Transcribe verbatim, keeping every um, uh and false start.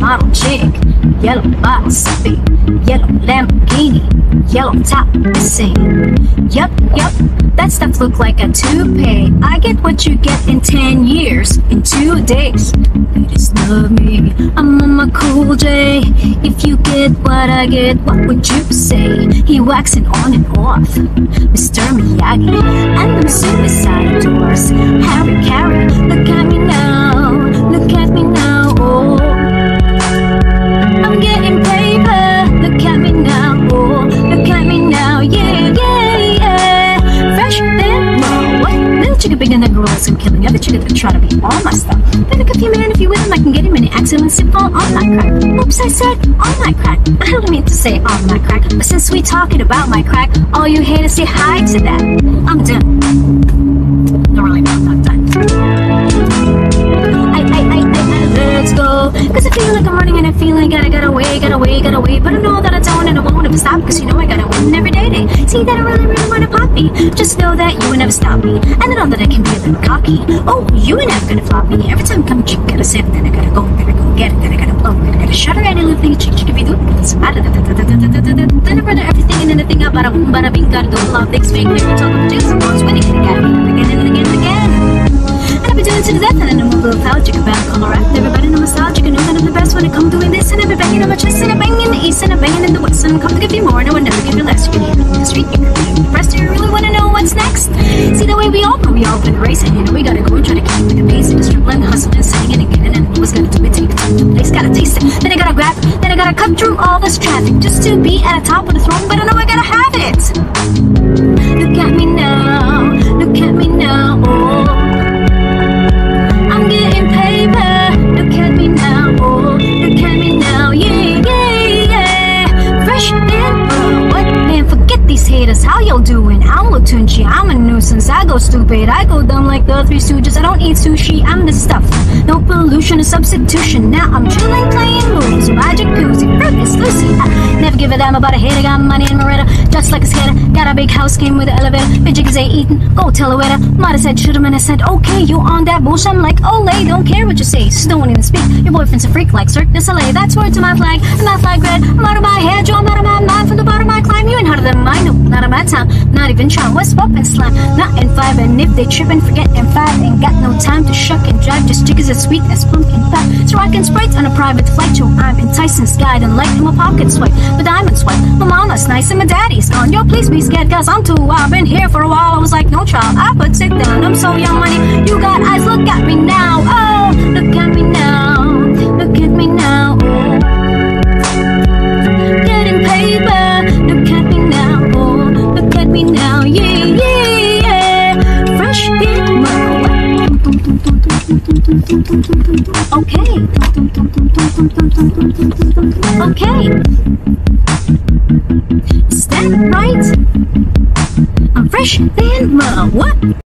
model chick. Yellow bottle sipping, yellow Lamborghini, yellow top missing. Yup, yup, that stuff look like a toupee. I get what you get in ten years, in two days. You just love me, I'm on my cool J. If you get what I get, what would you say? He waxing on and off, Mister Miyagi, and them suicide doors. Harry Carey, look at me now, look at me now, oh. I'm getting paper, look at me now, oh. Look at me now, yeah, yeah, yeah. Fresh than more, what? Little chicken bigger than gorillas, I'm killing every chicken that try to be all my stuff. Then look if you man, if you with him, I can get him any excellence and fall on my crack. Oops, I said on my crack. I don't mean to say on my crack, but since we talking about my crack, all you haters say hi to that. I'm done. No, really, no, I'm not done. I, I, I, I, let's go. Cause I feel like I'm running and I feel like I gotta wait, gotta wait, gotta wait. But I know that I don't and I won't ever stop. Cause you know I gotta win every day. They see that I really, really wanna pop me. Just know that you will never stop me. And I know that I can be a little cocky. Oh, you ain't never gonna flop me. Every time I come, you gotta sit, then I gotta go, then I go get it, then I gotta blow, then I gotta shut her and I live like a chick, chick, if you do. Then I run everything and then I think about a boom, bada bing, gotta do a lot of things, fake, make me talk about things, I'm always winning, and I gotta be again and again and again. And I've been doing it to the death, and then I'm a little foul, chick, about color act. Everybody know my style, chick, know that I'm the best when it comes doing this. And I've been banging on my chest, and I'm banging in the east, and I'm banging in the west. And I'm coming to give you more, and I would never give you less. You can hear me in the street, you can hear me pressed. Do you really wanna know what's next? See the way we all go, we all been racing. You know, we gotta go and try to keep with the pace, and the struggling, hustling, singing and getting. And what's gonna do it, take it to the place, gotta taste it. Then I gotta grab, then I gotta cut through all this traffic just to be at the top of the throne, but I know I gotta have it. Look at me now, look at me now, oh. I'm getting paper, look at me now, oh. Look at me now, yeah, yeah, yeah. Fresh and oh, what? Man, forget these haters, how y'all doing? I'm Latunchi, I'm a nuisance, I go stupid, I go dumb like the Three Stooges. I don't eat sushi, I'm the stuff. No pollution or substitution. Now I'm chilling, playing movies with my jacuzzi. Fruit is Lucy. I never give a damn about a hater. Got money in Moretta, just like a skater. Got a big house, came with an elevator. Bitches ain't eating, go tell her waiter. Mother said shoot him and I said okay, you on that bullshit? I'm like Olay, don't care what you say, just don't even speak. Your boyfriend's a freak like Cirque du Soleil. That's word to my flag, and my flag red. I'm out of my head, Joe, I'm out of my mind. From the bottom I climb, you ain't harder than mine. No, not of my time, not even trying. What's pop and slime? Not in five, and if they trippin', forget in five. Ain't got no time to shuck and jive, just jiggers as sweet as pumpkin pie. So rockin' sprites on a private flight. Yo, I'm enticing, skide and light in my pocket swipe. The diamond swipe, my mama's nice and my daddy's gone. Yo, please be scared, cause I'm too wild. Been here for a while, I was like no child. I put it down, I'm so young money. You got eyes, look at me now. Oh, look at me now, look at me now. Oh, getting paper, look at me now. Oh, look at me now, yeah, yeah, yeah. Fresh big mo. Okay. Okay. Is that right? I'm fresh than mo. What?